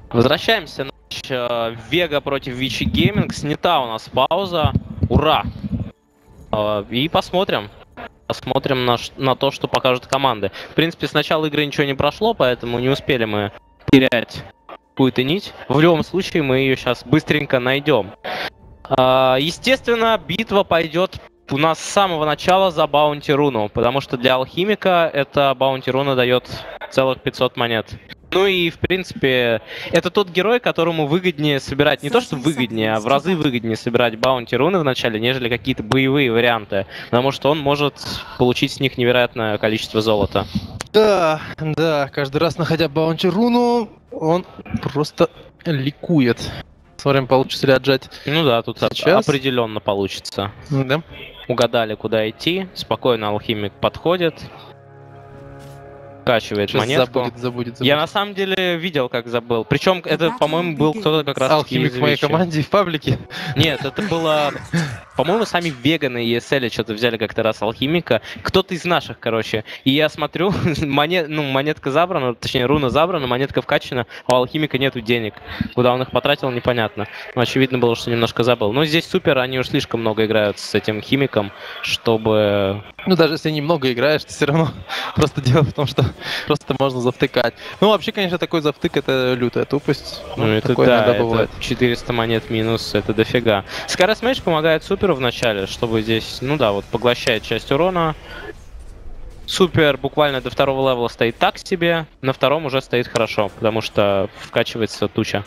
Возвращаемся на Вега против Вичи Гейминг. Снята у нас пауза. Ура! И посмотрим. Посмотрим на то, что покажут команды. В принципе, с начала игры ничего не прошло, поэтому не успели мы терять какую-то нить. В любом случае, мы ее сейчас быстренько найдем. Естественно, битва пойдет у нас с самого начала за баунти руну, потому что для алхимика эта баунти руна дает целых 500 монет. Ну и, в принципе, это тот герой, которому выгоднее собирать, не то что выгоднее, а в разы выгоднее собирать баунти руны в начале, нежели какие-то боевые варианты, потому что он может получить с них невероятное количество золота. Да, каждый раз, находя баунти руну, он просто ликует. Смотрим, получится ли отжать. Ну да, тут сейчас определенно получится. Да. Угадали, куда идти, спокойно алхимик подходит. Вкачивает Сейчас монетку. забудет. Я на самом деле видел, как забыл. Причем это, по-моему, был кто-то как раз алхимик в моей команде в паблике. Нет, это было... По-моему, сами веганы и ESL что-то взяли как-то раз алхимика. Кто-то из наших, короче. И я смотрю, монетка забрана, точнее, руна забрана, монетка вкачана, а у алхимика нету денег. Куда он их потратил, непонятно. Но очевидно было, что немножко забыл. Но здесь супер, они уж слишком много играют с этим химиком, чтобы... Ну, даже если немного играешь, то все равно просто дело в том, что просто можно завтыкать. Ну, вообще, конечно, такой завтык — это лютая тупость. Ну, это такое да, иногда бывает. это 400 монет минус, это дофига. Скорость меч помогает суперу в начале, чтобы здесь, ну да, вот поглощает часть урона. Супер буквально до второго левела стоит так себе, на втором уже стоит хорошо, потому что вкачивается туча.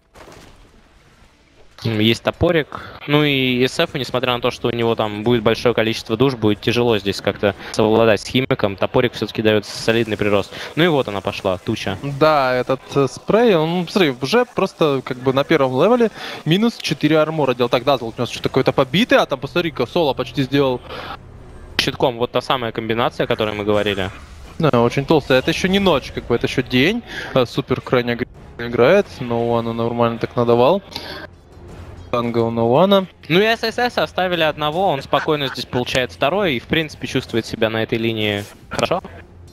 Есть топорик. Ну и SF, несмотря на то, что у него там будет большое количество душ, будет тяжело здесь как-то совладать с химиком. Топорик все-таки дает солидный прирост. Ну и вот она пошла, туча. Да, этот спрей, он, смотри, уже просто как бы на первом левеле минус 4 армора делал. Так, Дазл у нас что-то какой-то побитый, а там, посмотри-ка, Соло почти сделал. Щитком, вот та самая комбинация, о которой мы говорили. Да, очень толстая. Это еще не ночь, как бы, это еще день. Супер крайне играет, но он нормально так надавал. Танго у Ноуана. Ну и ССС оставили одного, он спокойно здесь получает второй и в принципе чувствует себя на этой линии хорошо.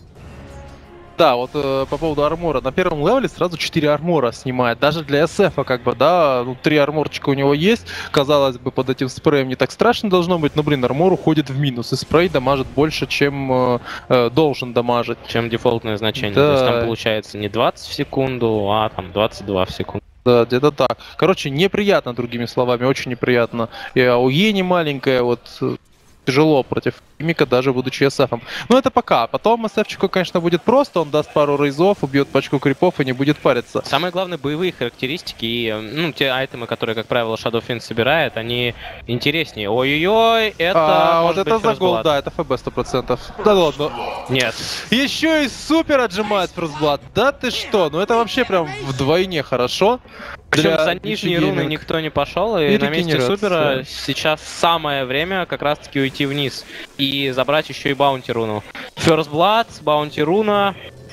Да, вот по поводу армора. На первом левеле сразу 4 армора снимает. Даже для SF, как бы, да, ну, 3 арморчика у него есть. Казалось бы, под этим спреем не так страшно должно быть, но, блин, армор уходит в минус. И спрей дамажит больше, чем должен дамажить. Чем дефолтное значение. Да. То есть там получается не 20 в секунду, а там 22 в секунду. Да, где-то так. Короче, неприятно, другими словами, очень неприятно. И АУЕ не маленькая, вот тяжело против химика, даже будучи SF. Но это пока. Потом SF-чику, конечно, будет просто, он даст пару рейзов, убьет пачку крипов и не будет париться. Самое главное, боевые характеристики и, ну, те айтемы, которые, как правило, Shadowfiend собирает, они интереснее. Ой-ой-ой, это вот это за гол, да, это ФБ 100%. Да ладно. Нет. Еще и супер отжимает First Да ты что? Ну это вообще прям вдвойне хорошо. Причем за нижние руны никто не пошел, и на месте супера сейчас самое время как раз-таки уйти вниз и забрать еще и баунти руну. First Blood, баунти руна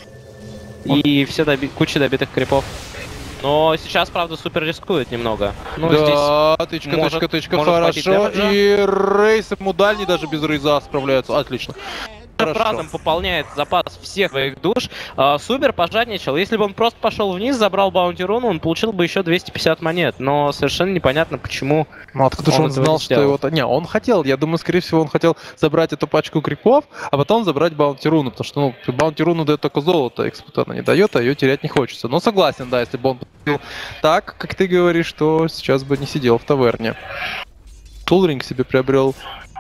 и все куча добитых крипов. Но сейчас, правда, супер рискует немного. Ну, да, здесь тычка, хорошо. И рейс ему дальний даже без рейза справляются. Отлично. Разом пополняет запас всех своих душ. Супер пожадничал. Если бы он просто пошел вниз, забрал баунти руну, он получил бы еще 250 монет. Но совершенно непонятно, почему. Ну откуда же он знал, что его... Не, он хотел, я думаю, скорее всего, он хотел забрать эту пачку крипов, а потом забрать баунти руну. Потому что, ну, баунти руну дает только золото, экспут она не дает, а ее терять не хочется. Но согласен, да, если бы он поступил так, как ты говоришь, то сейчас бы не сидел в таверне. Тулринг себе приобрел.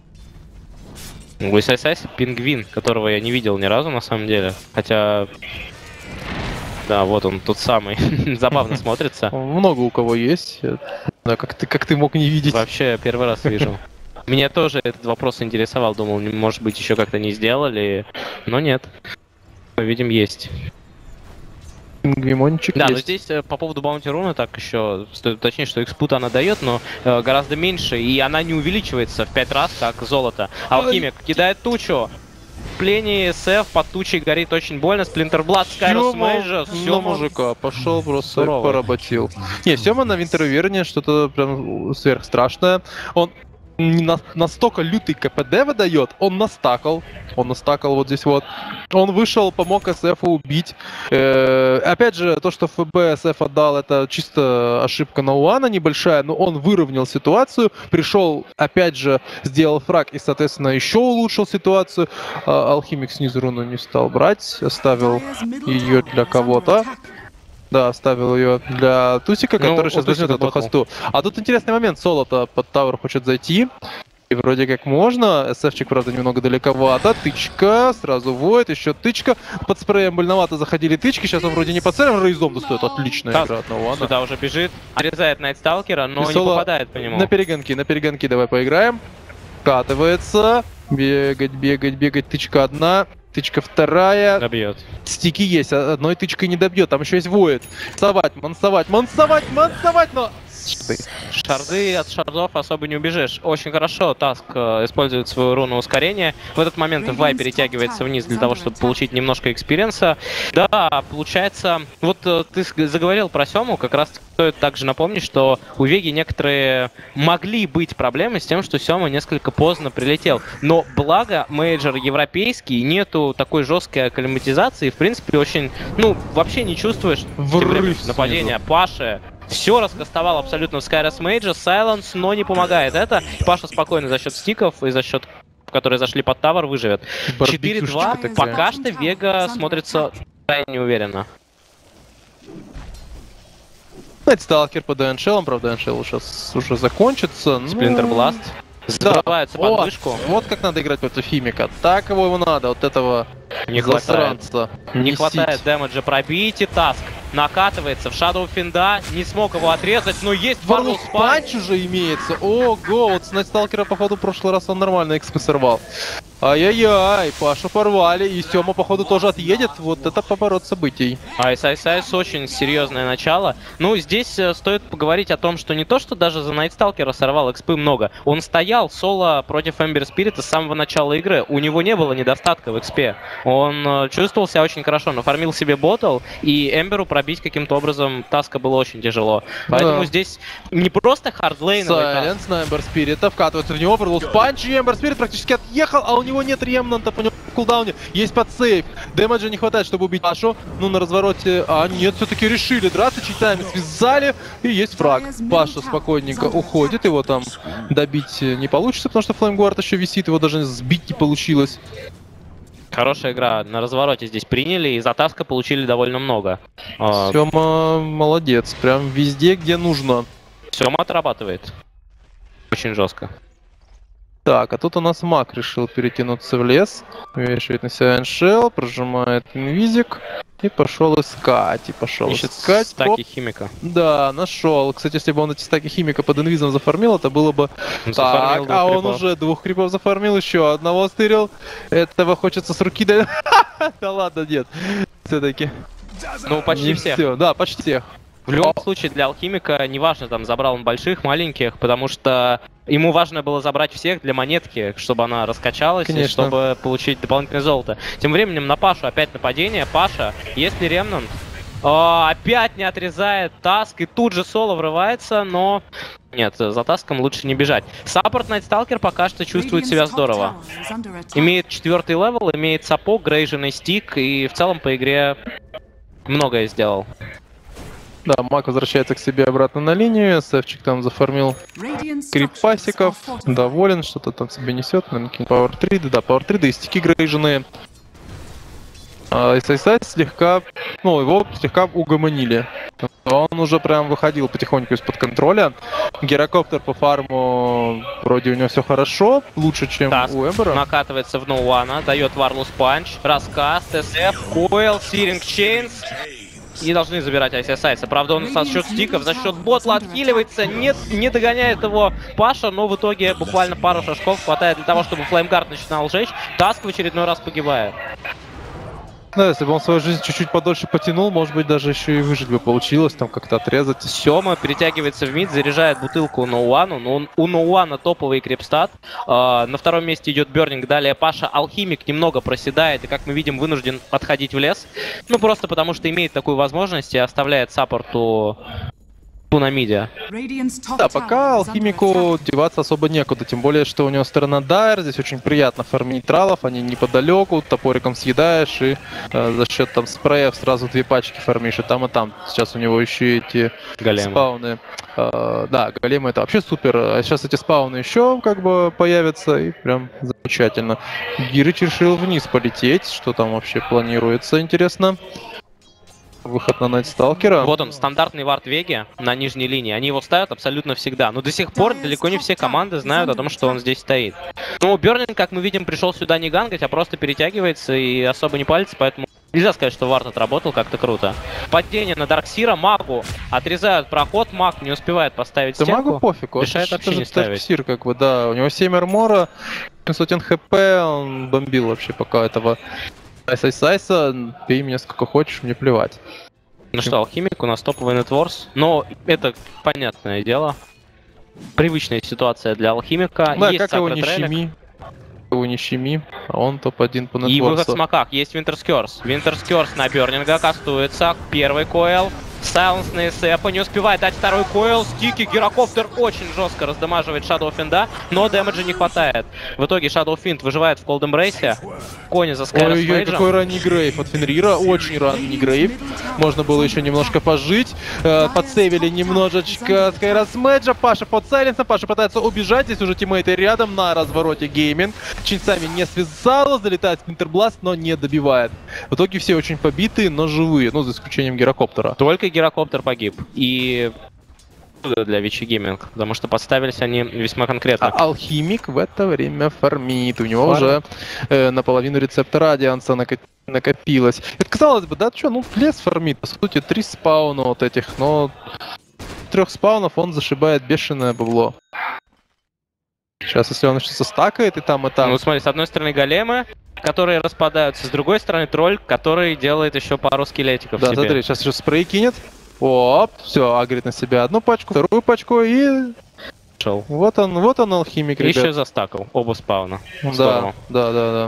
У ССС пингвин, которого я не видел ни разу на самом деле. Хотя... Да, вот он, тот самый. Забавно смотрится. Много у кого есть. Да, как ты мог не видеть? Вообще, первый раз вижу. Меня тоже этот вопрос интересовал. Думал, может быть, еще как-то не сделали. Но нет. Мы видим, есть. Пингвимончик да, есть. Но здесь по поводу баунти руны так еще стоит уточнить, что экспут она дает, но гораздо меньше, и она не увеличивается в 5 раз, как золото. Алхимик кидает тучу. Плене SF под тучей горит очень больно. Сплинтерблад, Скайрос Мэйджа. Все, мужика, пошел просто поработил. Не, Сема на Винтерверне что-то прям сверхстрашное. Он настолько лютый КПД выдает, он настакал вот здесь вот. Он вышел, помог СФ убить. Опять же, то, что ФБ СФ отдал, это чисто ошибка Ноуана небольшая, но он выровнял ситуацию, пришел, опять же, сделал фраг и, соответственно, еще улучшил ситуацию. Алхимик снизу руну не стал брать, оставил ее для кого-то. Да, оставил ее для Тусика, который сейчас возьмет эту хосту. А тут интересный момент. Соло-то под тавер хочет зайти. И вроде как можно. СФчик, правда, немного далековато. Тычка, сразу воет, еще тычка. Под спреем больновато заходили тычки. Сейчас он вроде не под целым, рейзом достает. Отличная игра от Ноуана. Сюда уже бежит, отрезает Найтсталкера, но не попадает по нему. На перегонки давай поиграем. Катывается. Бегать. Тычка одна. Тычка вторая. Добьет. Стики есть, одной тычкой не добьет. Там еще есть воет. Мансовать, но... Шарды от шардов особо не убежишь. Очень хорошо Таск использует свою руну ускорения. В этот момент Вай перетягивается вниз для того, чтобы получить немножко экспириенса. Да, получается... Вот ты заговорил про Сему, как раз стоит также напомнить, что у Веги некоторые могли быть проблемы с тем, что Сема несколько поздно прилетел. Но благо мейджор европейский, нету такой жесткой акклиматизации, в принципе, очень... Ну, вообще не чувствуешь нападения Паши. Все раскастовал абсолютно в Skyrus Mage, Silence, но не помогает это. Паша спокойно за счет стиков и за счет, которые зашли под тавер, выживет. 4-2, пока что Вега смотрится крайне уверенно. Это сталкер по ДНШЛам, правда, ДНШЛ сейчас уже закончится. Сплинтер Бласт. Закрывается под вышку. Вот как надо играть против Химика. Так его надо, вот этого не засранца. Не хватает дэмэджа пробить, и Таск накатывается в Shadow Финда, не смог его отрезать, но есть Варлус Панч уже имеется. Ого, вот с Найтсталкера, походу, в прошлый раз он нормально экспы сорвал. Ай-яй-яй, Пашу порвали, и Сема, походу, тоже отъедет. Вот это поворот событий. Айс очень серьезное начало. Ну, здесь стоит поговорить о том, что не то, что даже за Найтсталкера сорвал экспы много. Он стоял соло против Эмбер Спирита с самого начала игры. У него не было недостатка в экспе. Он чувствовал себя очень хорошо, нафармил себе ботл, и Эмберу пробить каким-то образом Таска было очень тяжело. Поэтому здесь не просто хардлейновый Сайленс на Эмбер Спирита, вкатывается в него, Варлус Панч, и Эмбер Спирит практически отъехал, а у него нет ремнанта, по нему в кулдауне, есть подсейв. Дэмэджа не хватает, чтобы убить Пашу. Ну, на развороте... А, нет, все-таки решили драться, читами связали, и есть фраг. Паша спокойненько уходит, его там добить не получится, потому что Флеймгуард еще висит, его даже сбить не получилось. Хорошая игра. На развороте здесь приняли, и за Таска получили довольно много. Сема молодец. Прям везде, где нужно. Сема отрабатывает. Очень жестко. Так, а тут у нас Мак решил перетянуться в лес. Вешает на себя эншел, прожимает инвизик. И пошел искать, Ищет стаки Химика. Да, нашел. Кстати, если бы он эти стаки Химика под инвизом зафармил, это было бы... Так, а он уже 2 крипов зафармил, еще одного стырил. Этого хочется с руки дать. Да ладно, нет. Все-таки. Ну, почти всех. Да, почти всех. В любом случае, для Алхимика, неважно, там, забрал он больших, маленьких, потому что ему важно было забрать всех для монетки, чтобы она раскачалась, и чтобы получить дополнительное золото. Тем временем на Пашу опять нападение. Паша, если ремнант, опять не отрезает Таск, и тут же соло врывается, но... Нет, за Таском лучше не бежать. Саппорт Найтсталкер пока что чувствует себя здорово. Имеет 4-й левел, имеет сапог, грейженный стик, и в целом по игре многое сделал. Да, Мак возвращается к себе обратно на линию, Севчик там зафармил крипасиков, доволен, что-то там себе несет, наверное, Power 3, да, Power 3, да и стики грейженые. SSI слегка, ну, его слегка угомонили. Он уже прям выходил потихоньку из-под контроля. Герокоптер по фарму, вроде у него все хорошо, лучше, чем у Эмбера. Накатывается в Ноуана, дает Варлус Панч, раскаст, СФ, Койл, Сиринг Чейнс. И должны забирать ICSI. Правда, он за счет стиков, за счет ботла отхиливается, не догоняет его Паша, но в итоге буквально пару шажков хватает для того, чтобы Флеймгард начинал жечь. Таск в очередной раз погибает. Да, если бы он свою жизнь чуть-чуть подольше потянул, может быть, даже еще и выжить бы получилось, там как-то отрезать. Сема перетягивается в мид, заряжает бутылку у Ноуану, но у Ноуана топовый крипстат. На втором месте идет Бернинг, далее Паша. Алхимик немного проседает и, как мы видим, вынужден отходить в лес. Ну, просто потому что имеет такую возможность и оставляет саппорту на миде. Да, пока алхимику деваться особо некуда, тем более, что у него сторона Дайр, здесь очень приятно фармить нейтралов, они неподалеку, топориком съедаешь и за счет там спреев сразу 2 пачки фармишь, и там. Сейчас у него еще эти големы. Спауны. Да, големы это вообще супер, а сейчас эти спауны еще как бы появятся, и прям замечательно. Гирыч решил вниз полететь, что там вообще планируется, интересно. Выход на Найтсталкера. Вот он, стандартный вард Веги на нижней линии. Они его ставят абсолютно всегда. Но до сих пор далеко не все команды знают о том, что он здесь стоит. Ну, Бёрнинг, как мы видим, пришел сюда не гангать, а просто перетягивается и особо не палится, поэтому нельзя сказать, что вард отработал как-то круто. Падение на Дарксира, магу отрезают проход, маг не успевает поставить стенку. Да магу пофиг, решает вообще не ставить. Дарксир, как бы, да, у него 7 армора, 700 хп, он бомбил вообще пока этого Айса, бей меня сколько хочешь, мне плевать. Ну что, алхимик у нас топовый нетворс, но это понятное дело. Привычная ситуация для алхимика. Да, есть как его не щеми. Его не щеми, а он топ-1 по нетворсу. И выход с маках, есть Винтерскерс. Винтерскерс на Бёрнинга кастуется. Первый койл. Сайленс на Эсэпа, не успевает дать второй койл. Стики, Гирокоптер очень жестко раздамаживает Shadow Fiend, но дэмэджа не хватает. В итоге Shadow Fiend выживает в Cold Embrace. Кони за Скайрос Мейджем. Ой-ой, какой ранний грейв от Фенрира, очень ранний грейв. Можно было еще немножко пожить. Подсейвили немножечко Скайрос Мейджа. Паша под Сайленсом, Паша пытается убежать. Здесь уже тиммейты рядом на развороте гейминг. Чинцами не связал, залетает Спинтербласт, но не добивает. В итоге все очень побитые, но живые, ну за исключением Гирокоптера. Только Гирокоптер погиб. И для Вичи Гейминг, потому что подставились они весьма конкретно. А алхимик в это время фармит. У него уже наполовину рецепта Радианса накопилось. Это казалось бы, да, что, ну лес фармит. По сути, 3 спауна вот этих, но 3 спаунов он зашибает бешеное бабло. Сейчас, если он что-то стакает и там. Ну смотри, с одной стороны големы, которые распадаются, с другой стороны тролль, который делает еще пару скелетиков да, себе. Смотри, сейчас еще спрей кинет. Оп, все, агрит на себя одну пачку, вторую пачку и... Шел. Вот он алхимик, ребят. Еще застакал оба спауна. Да.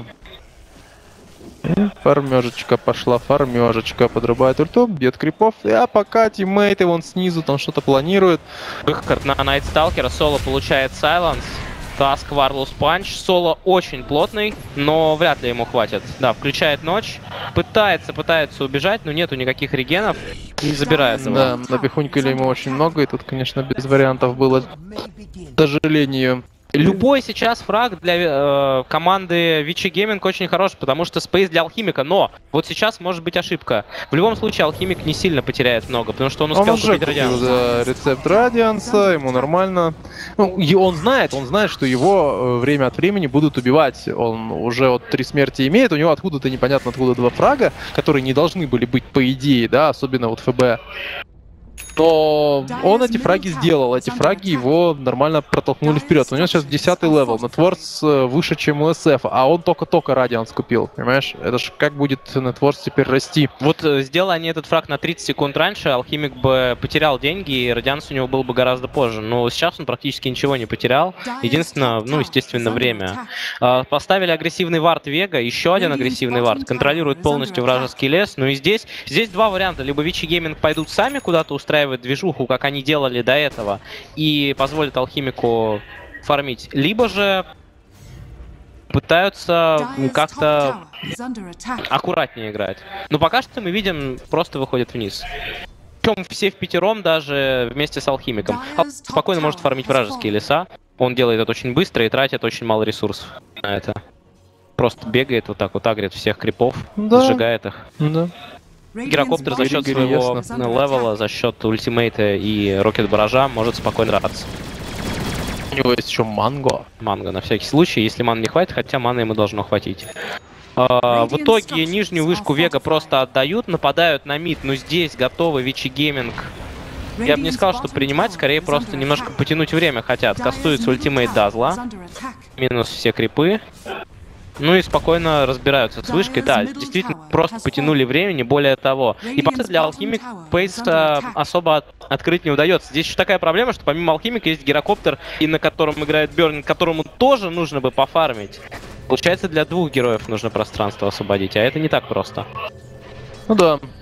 Фармежечка пошла, подрубает ульту, бьет крипов, а пока тиммейты вон снизу там что-то планируют. Выход на Найтсталкера, соло получает Сайленс. Таск, Варлус, Панч. Соло очень плотный, но вряд ли ему хватит. Да, включает ночь. Пытается убежать, но нету никаких регенов. И забирается. Да, напихунькали ему очень много, и тут, конечно, без вариантов было, к сожалению. Любой сейчас фраг для команды Вичи Гейминг очень хорош, потому что спейс для алхимика, но вот сейчас может быть ошибка. В любом случае алхимик не сильно потеряет много, потому что он успел купить Радианс. Да, рецепт Радианса, ему нормально. Ну, и он знает, что его время от времени будут убивать. Он уже вот 3 смерти имеет, у него откуда-то непонятно откуда 2 фрага, которые не должны были быть по идее, да, особенно вот ФБ. Но он эти фраги сделал, эти фраги его нормально протолкнули вперед. У него сейчас 10-й левел, Нетворс выше, чем у СФ, а он только-только Радианс купил, понимаешь? Это ж как будет Нетворс теперь расти? Вот сделали они этот фраг на 30 секунд раньше, алхимик бы потерял деньги, и Радианс у него был бы гораздо позже. Но сейчас он практически ничего не потерял. Единственное, ну, естественно, время. Поставили агрессивный вард Вега, еще один агрессивный вард, контролирует полностью вражеский лес. Ну и здесь 2 варианта. Либо Вичи Гейминг пойдут сами куда-то устраивать движуху, как они делали до этого, и позволят алхимику фармить, либо же пытаются как-то аккуратнее играть. Но пока что мы видим, просто выходит вниз. Причем все впятером даже вместе с алхимиком. Спокойно может фармить вражеские леса. Он делает это очень быстро и тратит очень мало ресурсов на это. Просто бегает вот так вот, агрит всех крипов, сжигает их. Да. Гирокоптер за счет своего левела, за счет ультимейта и рокет баража может спокойно драться. У него есть еще манго. Манго на всякий случай, если маны не хватит, хотя маны ему должно хватить. В итоге нижнюю вышку Вега просто отдают, нападают на мид, но здесь готовы Вичи Гейминг. Я бы не сказал, что принимать, скорее просто немножко потянуть время хотят. Кастуется ультимейт Дазла, минус все крипы. Ну и спокойно разбираются с вышкой. Да, действительно, просто потянули времени, более того. И пока для алхимик пейс особо открыть не удается. Здесь еще такая проблема, что помимо алхимика есть Гирокоптер, и на котором играет Бёрнинг, которому тоже нужно бы пофармить. Получается, для 2 героев нужно пространство освободить, а это не так просто. Ну да.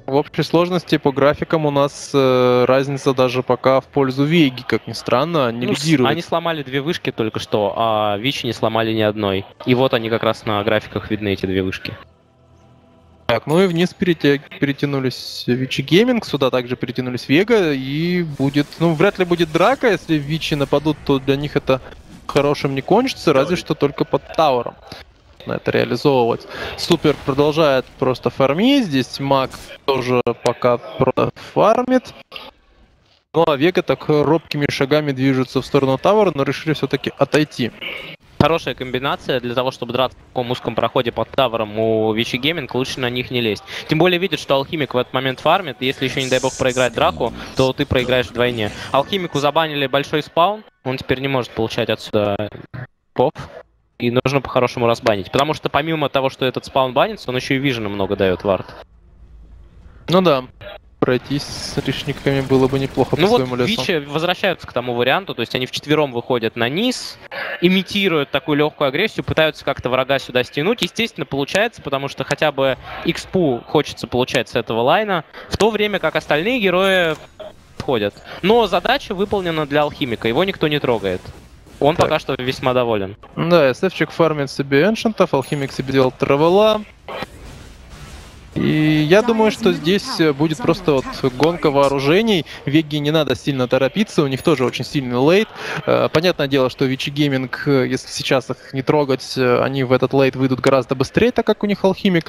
В общей сложности по графикам у нас разница даже пока в пользу Веги, как ни странно, не лидирует. Они сломали 2 вышки только что, а Вичи не сломали ни одной. И вот они как раз на графиках видны, эти 2 вышки. Так, ну и вниз перетянулись Вичи Гейминг, сюда также перетянулись Вега, и будет, ну, вряд ли будет драка, если Вичи нападут, то для них это хорошим не кончится, разве что только под тавером на это реализовывать. Супер продолжает просто фармить, здесь Маг тоже пока просто фармит. Ну а Вега так робкими шагами движется в сторону тавера, но решили все-таки отойти. Хорошая комбинация для того, чтобы драться в таком узком проходе под тавером у Вичи Гейминг, лучше на них не лезть. Тем более видит, что Алхимик в этот момент фармит, и если еще, не дай бог, проиграть драку, то ты проиграешь вдвойне. Алхимику забанили большой спаун, он теперь не может получать отсюда поп. И нужно по-хорошему разбанить. Потому что помимо того, что этот спаун банится, он еще и вижена много дает вард. Ну да. Пройтись с лишниками было бы неплохо по своему лесу. Вичи возвращаются к тому варианту, то есть они вчетвером выходят на низ, имитируют такую легкую агрессию, пытаются как-то врага сюда стянуть. Естественно, получается, потому что хотя бы экспу хочется получать с этого лайна, в то время как остальные герои ходят. Но задача выполнена для Алхимика, его никто не трогает. Он пока что весьма доволен. Да, SF-чик фармит себе эншентов, Алхимик себе делал травела. И я думаю, что здесь будет просто вот гонка вооружений. Веги не надо сильно торопиться, у них тоже очень сильный лейт. Понятное дело, что Вичи Гейминг, если сейчас их не трогать, они в этот лейт выйдут гораздо быстрее, так как у них Алхимик.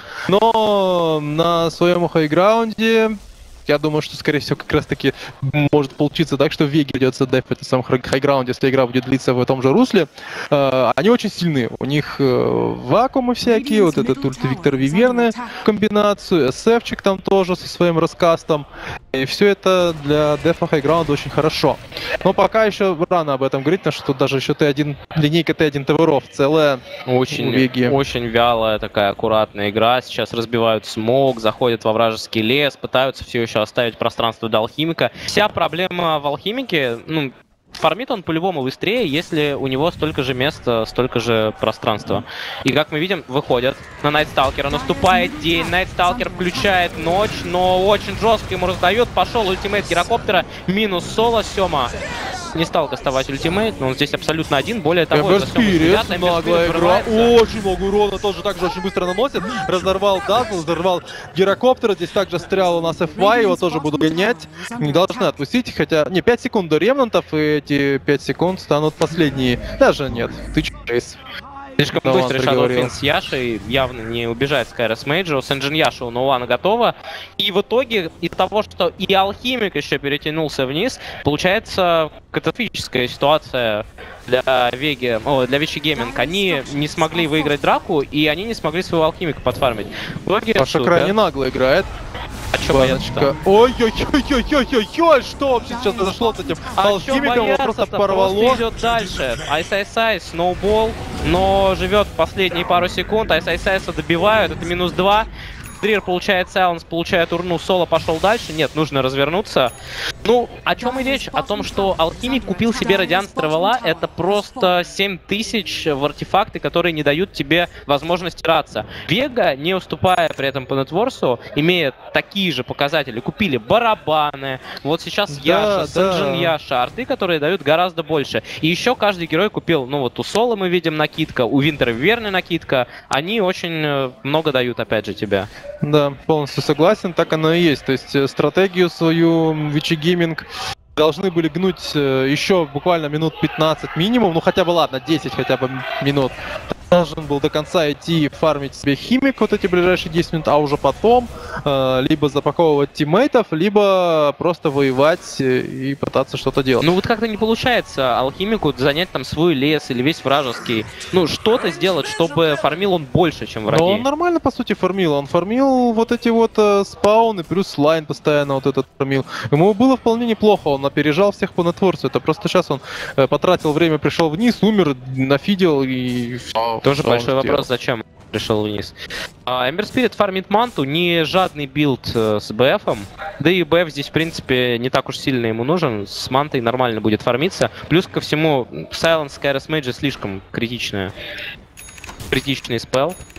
Но на своем хайграунде я думаю, что, скорее всего, как раз-таки может получиться так, что Веге придется дефать на самом хайграунде, если игра будет длиться в том же русле. Они очень сильны. У них вакуумы всякие, вот этот ульт Виктор Виверны комбинацию, SF-чик там тоже со своим раскастом. И все это для дефа хайграунда очень хорошо. Но пока еще рано об этом говорить, потому что тут даже еще Т1, линейка Т1 таверов целая очень, у Веги. Очень вялая такая аккуратная игра. Сейчас разбивают смог, заходят во вражеский лес, пытаются все еще оставить пространство для Алхимика. Вся проблема в Алхимике, ну, фармит он по-любому быстрее, если у него столько же места, столько же пространства. И как мы видим, выходят на Найтсталкера, наступает день, Найтсталкер включает ночь, но очень жестко ему раздают, пошел ультимейт Гирокоптера, минус соло, Сёма не стал кастовать ультимейт, но он здесь абсолютно один, более того, Эмберспирит, наглая игра, очень много урона, тоже очень быстро наносит, разорвал Дазл, разорвал Гирокоптера, здесь также стрял у нас FY, его тоже буду гонять, не должны отпустить, хотя, не, 5 секунд до ремнантов, и эти 5 секунд станут последние, даже нет, ты чейс. Слишком быстро Shadow Fiend с Яшей, явно не убежает Skyrus Major, с Engine Яша у Ноуана готова. И в итоге из-за того, что и Алхимик еще перетянулся вниз, получается катастрофическая ситуация для Веги, для Вичи Гейминг. Они не смогли выиграть драку, и они не смогли своего Алхимика подфармить. Паша крайне нагло играет. А чё бояться-то? Ой-ой-ой-ой-ой-ой, что вообще сейчас произошло с этим Алхимиком? Его просто порвало. Просто идет дальше. Айс-Айс-Айс, сноубол, но живет последние пару секунд. Айс-Айс-Айса добивают, это минус 2. Дрир получает сайленс, получает урну, соло пошел дальше. Нет, нужно развернуться. Ну, о чем и речь? О том, что Алхимик купил себе Радианс Травела. Это просто 7000 в артефакты, которые не дают тебе возможности драться. Вега, не уступая при этом по нетворсу, имея такие же показатели, купили барабаны. Вот сейчас Яша, Сэнджин Яша, арты, которые дают гораздо больше. И еще каждый герой купил, ну вот у Соло мы видим накидка, у Винтера Виверны накидка. Они очень много дают, опять же, тебе. Да, полностью согласен, так оно и есть. То есть стратегию свою Вичи Гейминг должны были гнуть еще буквально минут 15 минимум, ну хотя бы ладно, 10 хотя бы минут. Должен был до конца идти фармить себе химик вот эти ближайшие 10 минут, а уже потом либо запаковывать тиммейтов, либо просто воевать и пытаться что-то делать. Ну вот как-то не получается Алхимику занять там свой лес или весь вражеский. Ну что-то сделать, чтобы фармил он больше, чем враги. Но он нормально по сути фармил. Он фармил вот эти вот спауны, плюс лайн постоянно вот этот фармил. Ему было вполне неплохо, он опережал всех по нетворсу. Это просто сейчас он потратил время, пришел вниз, умер, нафидел и... Тоже большой вопрос, зачем пришел вниз. Эмбер Спирит фармит манту, не жадный билд с БФом. Да и БФ здесь, в принципе, не так уж сильно ему нужен. С мантой нормально будет фармиться. Плюс ко всему, Silence Skyrus Major слишком критичный спелл.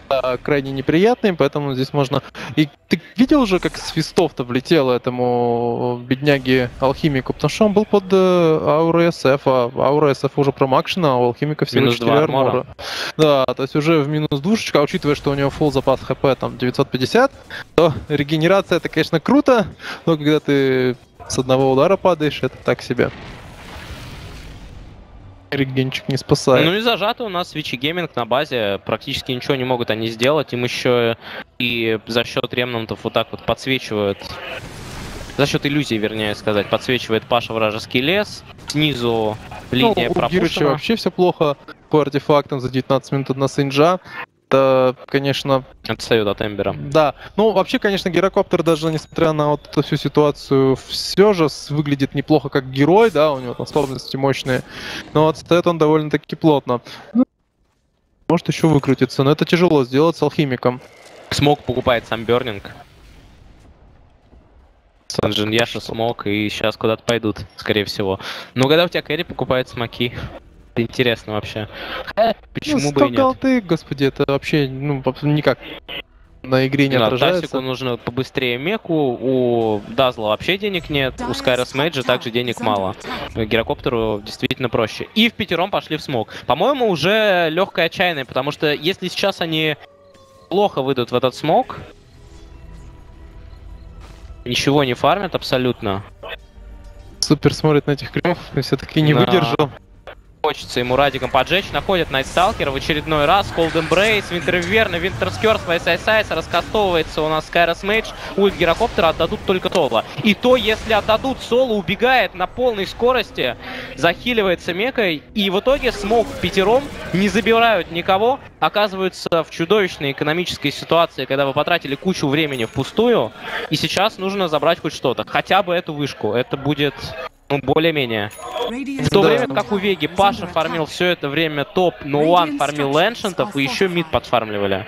крайне неприятный, поэтому здесь можно... И ты видел уже, как свистов-то влетело этому бедняге Алхимику? Потому что он был под аурой SF, а аура SF уже промакшена, а у Алхимика всего 4 армора. Да, то есть уже в минус душечка, а учитывая, что у него фулл запас хп там 950, то регенерация это, конечно, круто, но когда ты с одного удара падаешь, это так себе. Регенчик не спасает. Ну и зажато у нас Вичи Гейминг на базе, практически ничего не могут они сделать, им еще и за счет ремнантов вот так вот подсвечивают, за счет иллюзии, вернее сказать, подсвечивает Паша вражеский лес, снизу линия пропущена. У Гирыча вообще все плохо по артефактам, за 19 минут одна синджа. Это, конечно... Отстает от Эмбера. Да. Ну, вообще, конечно, Гирокоптер, даже несмотря на вот эту всю ситуацию, все же выглядит неплохо как герой, да, у него там способности мощные. Но отстает он довольно-таки плотно. Может еще выкрутиться, но это тяжело сделать с Алхимиком. Смог покупает сам Бёрнинг. Санджин Яша смог, и сейчас куда-то пойдут, скорее всего. Но когда у тебя кэрри покупает смоки... Интересно вообще. Почему бы и нет? Голды, господи, это вообще никак на игре не отражается. Тасику нужно побыстрее меку, у Дазла вообще денег нет, у Скайрос Мэйджа также денег мало. Гирокоптеру действительно проще. И в пятером пошли в смог. По-моему, уже легкое отчаяние, потому что если сейчас они плохо выйдут в этот смог, ничего не фармят абсолютно. Супер смотрит на этих кремов и все-таки не выдержал. Хочется ему радиком поджечь, находит Найтсталкера в очередной раз, Cold Embrace, Винтерверна, Винтерскерс, Вайсайсайс, раскастовывается у нас Скайрос Мэйдж, ульт Гирокоптера отдадут только соло. И то, если отдадут соло, убегает на полной скорости, захиливается мекой, и в итоге смог пятером, не забирают никого, оказываются в чудовищной экономической ситуации, когда вы потратили кучу времени впустую, и сейчас нужно забрать хоть что-то, хотя бы эту вышку, это будет... Ну, более-менее. В то время, как у Веги Паша фармил все это время топ, но Уан фармил лэншентов, и еще мид подфармливали.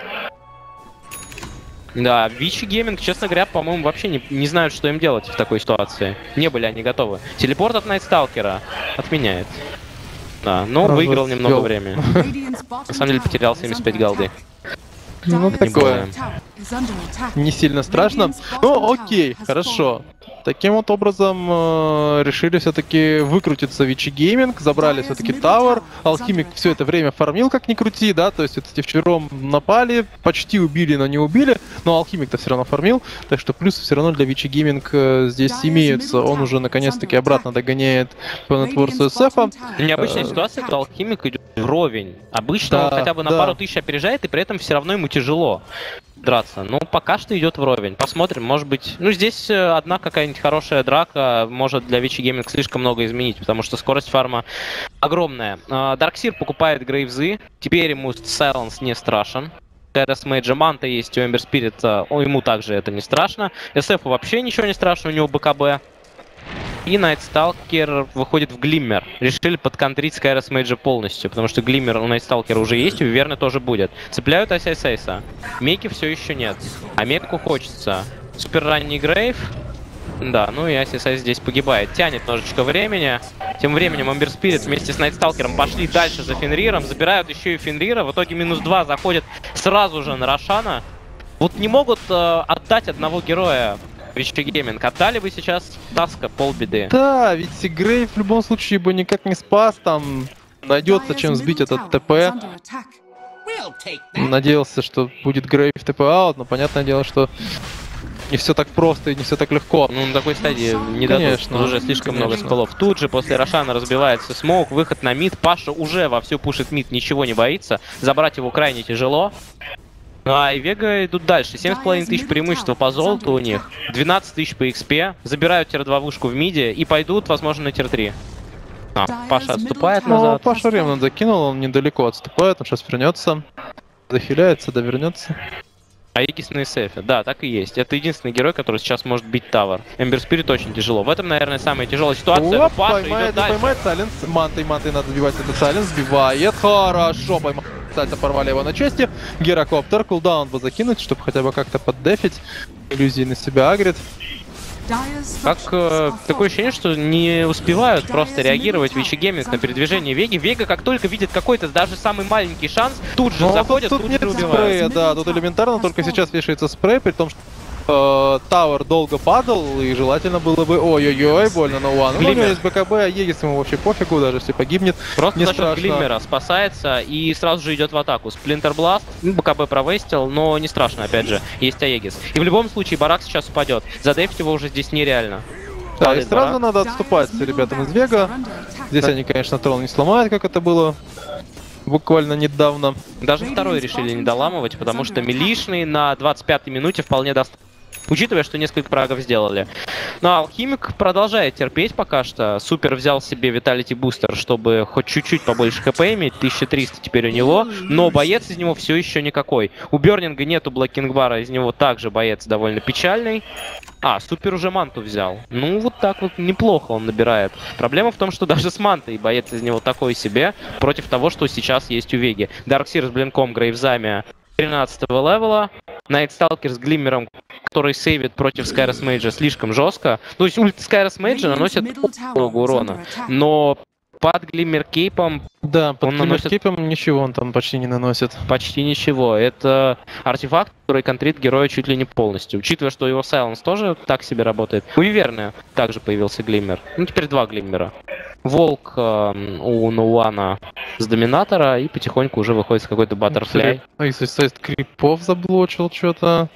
Да, Вичи Гейминг, честно говоря, по-моему, вообще не знают, что им делать в такой ситуации. Не были они готовы. Телепорт от Найтсталкера отменяет. Да, но выиграл немного времени. На самом деле потерял 75 голды. Ну, такое. Не сильно страшно. Ну, окей, хорошо. Таким вот образом решили все-таки выкрутиться Вичи Гейминг, забрали все-таки Тавер. Алхимик все это время фармил, как ни крути, да, то есть эти вчером напали, почти убили, но не убили, но Алхимик-то все равно фармил, так что плюсы все равно для Вичи Гейминг здесь имеются. Он уже наконец-таки обратно догоняет Planet Wars SF. Необычная ситуация, что Алхимик идет вровень. Обычно он хотя бы на пару тысяч опережает, и при этом все равно ему тяжело драться. Ну, пока что идет вровень. Посмотрим, может быть... Ну, здесь одна какая-нибудь хорошая драка может для Вичи Гейминг слишком много изменить, потому что скорость фарма огромная. Дарксир покупает Грейвзы. Теперь ему Сайленс не страшен. Скайрос Мэйджа Манта есть у Эмбер Спирит, ему также это не страшно. SF вообще ничего не страшно, у него БКБ. И Найтсталкер выходит в Глиммер. Решили подконтрить Скайрос Мэйджа полностью, потому что Глиммер у Найтсталкера уже есть, и у Верны тоже будет. Цепляют Асайсайса. Меки все еще нет. А Меку хочется. Супер ранний Грейв. Да, ну и Асайсайс здесь погибает. Тянет немножечко времени. Тем временем Эмбер Спирит вместе с Найтсталкером пошли дальше за Фенриром. Забирают еще и Фенрира. В итоге -2 заходят сразу же на Рошана. Вот не могут отдать одного героя. Вичи Гейминг, отдали бы сейчас Таска, полбеды. Да, ведь Грейв в любом случае бы никак не спас, там найдется чем сбить этот ТП. Надеялся, что будет Грейв ТП аут, но понятное дело, что не все так просто и не все так легко. Ну, на такой стадии не дадут, уже слишком много скиллов. Тут же после Рошана разбивается смоук, выход на мид. Паша уже вовсю пушит мид, ничего не боится. Забрать его крайне тяжело. И Вега идут дальше. 7,5 тысяч преимущества по золоту у них. 12 тысяч по XP. Забирают тир-2 вышку в миде и пойдут, возможно, на тир-3. Паша отступает назад. Паша ремнант закинул, он недалеко отступает, он сейчас вернется. Захиляется, да вернется. А Игис на эсэфе, да, так и есть. Это единственный герой, который сейчас может бить тавер. Эмбер Спирит очень тяжело. В этом, наверное, самая тяжелая ситуация. Паша идет дальше. Поймает Сайленс. Мантой надо сбивать этот Сайленс. Сбивает. Хорошо. Поймал. Кстати, порвали его на части. Гирокоптер. Кулдаун бы закинуть, чтобы хотя бы как-то поддефить. Иллюзии на себя агрит. Как такое ощущение, что не успевают просто реагировать Вичи Гейминг на передвижение Веги. Вега, как только видит какой-то даже самый маленький шанс, тут же заходит, тут же убивает. Спрея, да, тут элементарно только сейчас вешается спрей, при том, что Тауэр долго падал, и желательно было бы... Ой-ой-ой, больно на Уан. Ну, у него есть БКБ, а Егис ему вообще пофигу, даже если погибнет. Просто не за счет страшно. Глиммера спасается и сразу же идет в атаку. Сплинтер Бласт, БКБ провестил, но не страшно, опять же, есть Аегис. И в любом случае Барак сейчас упадет. Задефить его уже здесь нереально. Да, и сразу надо отступать ребятам из Вега. Здесь они, конечно, трон не сломают, как это было буквально недавно. Даже второй решили не доламывать, потому что милишный на 25-й минуте вполне достаточно. Учитывая, что несколько прагов сделали. Но Алхимик продолжает терпеть пока что. Супер взял себе Vitality Booster, чтобы хоть чуть-чуть побольше хп иметь. 1300 теперь у него. Но боец из него все еще никакой. У Бернинга нету Блэккингбара, из него также боец довольно печальный. Супер уже манту взял. Ну, вот так вот неплохо он набирает. Проблема в том, что даже с мантой боец из него такой себе, против того, что сейчас есть у Веги. Дарксир с блинком, Грейвзами 13-го левела. Найтсталкер с Глиммером, который сейвит против Скайрос Мейджа слишком жестко. То есть ульт Скайрос Мейджа наносит много урона. Но под Глиммер Кейпом... Да, под Глиммер Кейпом ничего он там почти не наносит. Почти ничего. Это артефакт, который контрит героя чуть ли не полностью. Учитывая, что его Сайленс тоже так себе работает. У Виверны также появился Глиммер. Ну, теперь два Глиммера. Волк у Ноуана с Доминатора и потихоньку уже выходит с какой-то Баттерфляй. Кстати, крипов заблочил что-то.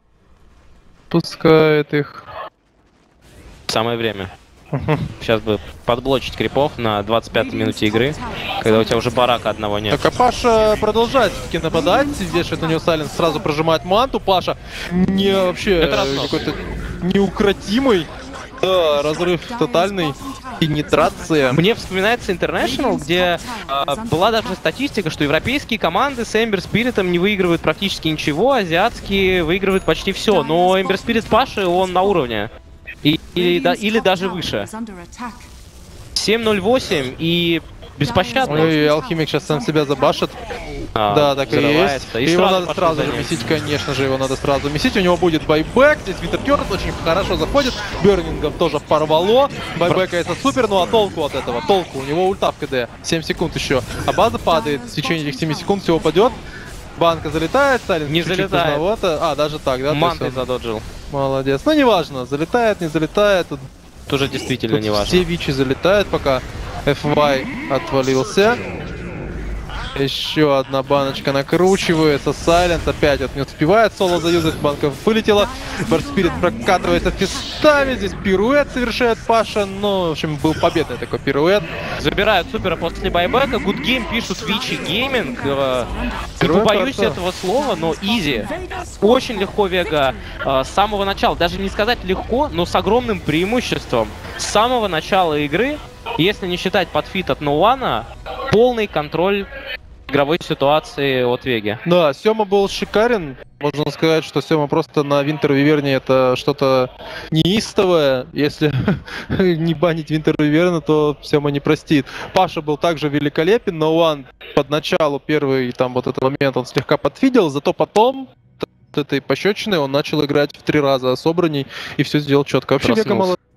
Пускает их. Самое время. Сейчас бы подблочить крипов на 25-й минуте игры, когда у тебя уже барака одного нет. Так, а Паша продолжает все-таки нападать. Вешает на него Сайленс, сразу прожимает манту. Паша не вообще какой-то неукротимый. Да, разрыв тотальный. Пенетрация. Мне вспоминается International, где была даже статистика, что европейские команды с Эмбер Спиритом не выигрывают практически ничего, азиатские выигрывают почти все. Но Эмбер Спирит Паши, он на уровне. Или даже выше. 7-0-8 и беспощадно. Ой, Алхимик сейчас сам себя забашит. Да, так и есть. И его надо сразу же месить, конечно же, его надо сразу месить. У него будет байбек, здесь Винтеркёрт очень хорошо заходит. Бернингом тоже порвало. Байбека это супер, ну а толку от этого? Толку, у него ульта в КД, 7 секунд еще. А база падает, в течение этих 7 секунд все упадет. Банка залетает, Сталин не залетает. Даже так, да? Мантой задоджил. Молодец. Ну, неважно, залетает, не залетает. Тут тоже действительно тут неважно. Все вичи залетают, пока FY отвалился. Еще одна баночка накручивается. Сайленс опять вот не успевает соло заюзать. Банка вылетела. Барспирит прокатывается фистами. Здесь пируэт совершает Паша. Ну, в общем, был победный такой пируэт. Забирают супера после байбека. Good Game пишут Вичи Гейминг. Не побоюсь этого слова, но изи. Очень легко Вега с самого начала. Даже не сказать легко, но с огромным преимуществом. С самого начала игры, если не считать подфит от Ноуана, полный контроль игровой ситуации от Веги. Да, Сёма был шикарен. Можно сказать, что Сёма просто на Винтер Виверне это что-то неистовое. Если не банить Винтер Виверна, то Сёма не простит. Паша был также великолепен, но Уан под началу первый там вот этот момент он слегка подфидел, зато потом этой пощечины он начал играть в 3 раза собранней и все сделал четко. Вообще Вега молодец.